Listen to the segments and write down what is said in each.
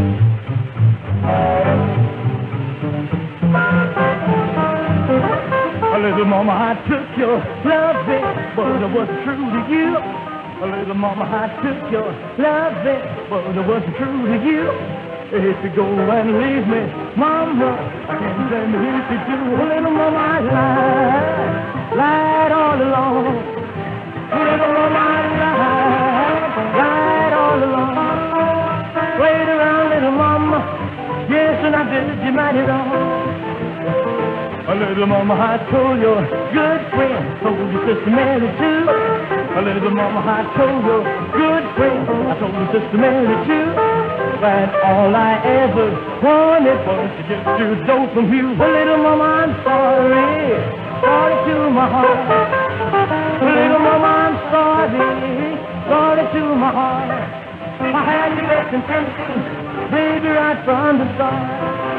Little mama, I took your loving, but it wasn't true to you. Little mama, I took your loving, but it wasn't true to you. If you go and leave me, mama, I can't tell me if you do. Little mama, I lied all along. Little mama, I lied all along. Wait around, little mama, yes, and I did you mighty wrong. A little mama, I told your good friend, told your sister Mary too. A little mama, I told your good friend, I told your sister Mary too. That all I ever wanted was to get your dough from you. A little mama, I'm sorry, sorry to my heart. A little mama, I'm sorry, sorry to my heart. I had you making tempting, baby, right from the start.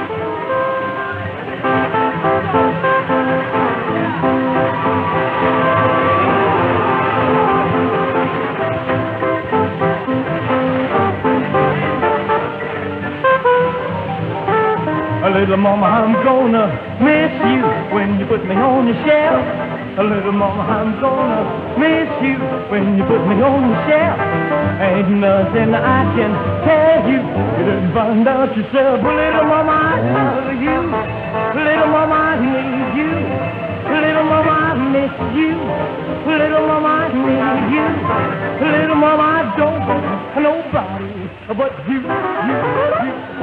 A little mama, I'm gonna miss you when you put me on the shelf. A little mama, I'm gonna miss you when you put me on the shelf. Ain't nothing I can tell you, you didn't find out yourself. A little mama, I love you. A little mama, I need you. A little mama, I miss you. A little mama, I need you. A little mama, I don't want nobody but you.